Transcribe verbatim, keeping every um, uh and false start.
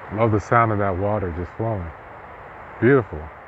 Love the sound of that water just flowing. Beautiful.